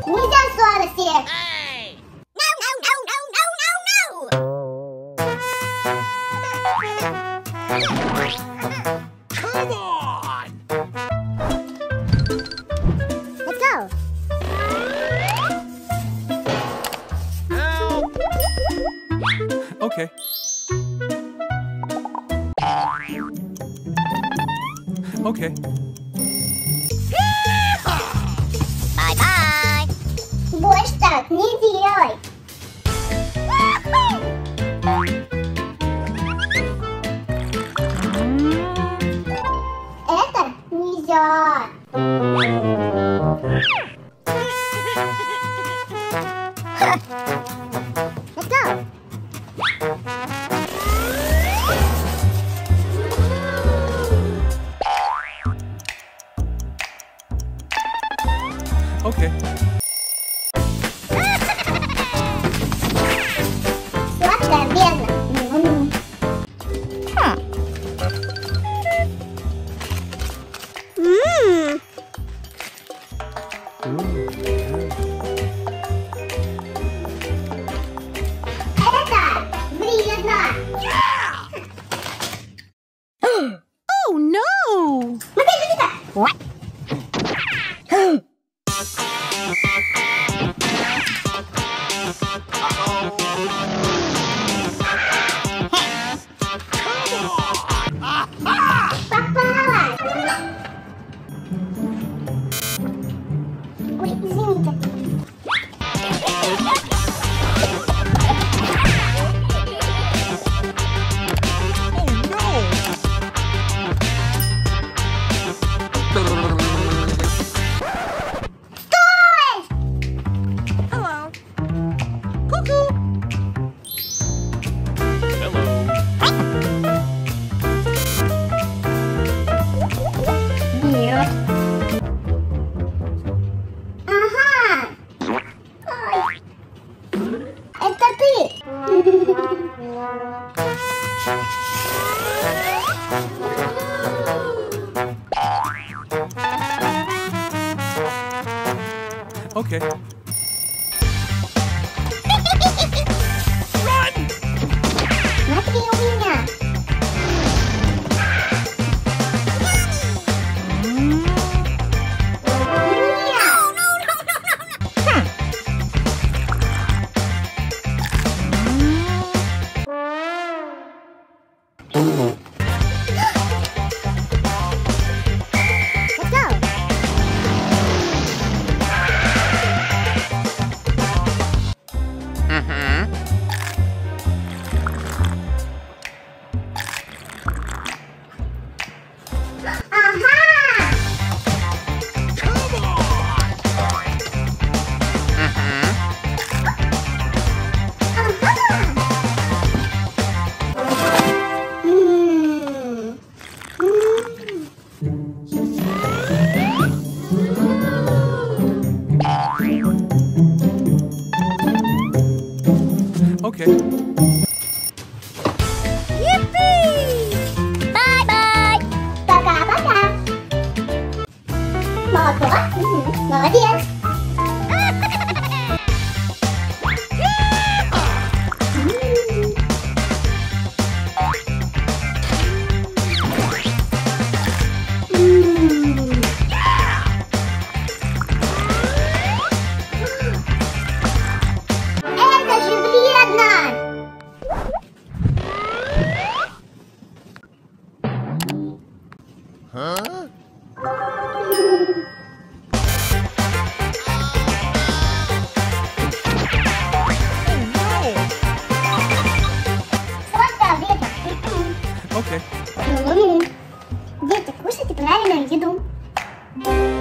Нельзя сладости! Come on! Let's go! Okay. Okay. Bye-bye! Больше так не делай! Это нельзя! Let's go! Okay. Сладкое вредно. Это вредно. Oh no! What? Попалась! Ой, извините. Hello. Cuckoo. Нет. Ага. Ой. Это ты. Okay. Смотри у меня. Let's go. Ага! Okay. Бай-бай! Пока-пока! Молодец! Молодец! Это же вредно! Сладкое вредно. Okay. Дети, кушайте правильную еду.